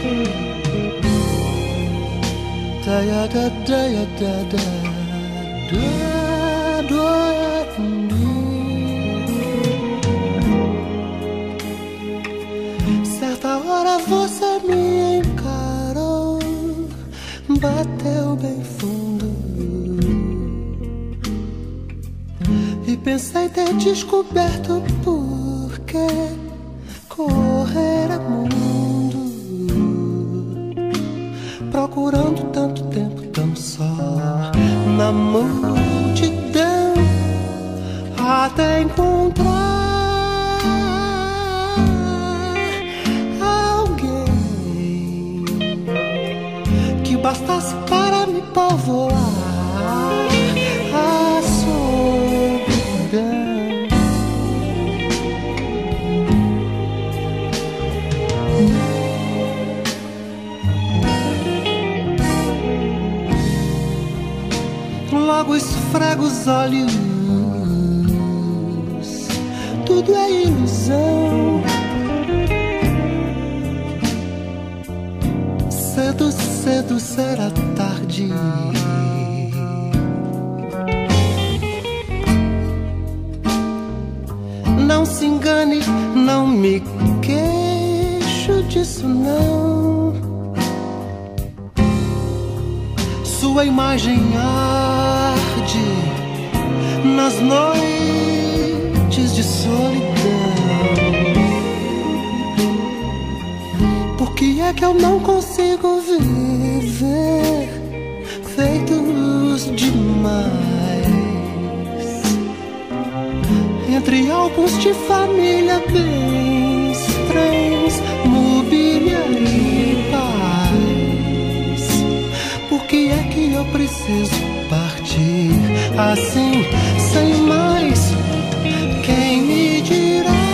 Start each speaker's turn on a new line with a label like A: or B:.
A: da ya da da ya da da certa hora você me encarou, bateu bem fundo e pensei ter descoberto por que correr a mundo, procurando tanto tempo tão só na multidão, até encontrar alguém que bastasse para me povoar a solidão. Logo esfrego os olhos, tudo é ilusão. Cedo, cedo será tarde. Não se engane, não me queixo disso não. Sua imagem arde nas noites de solidão. Por que é que eu não consigo viver feitos demais entre álbuns de família, bens, trens, mobília e paz? Por que é que eu preciso partir assim, sem mais? Quem me dirá?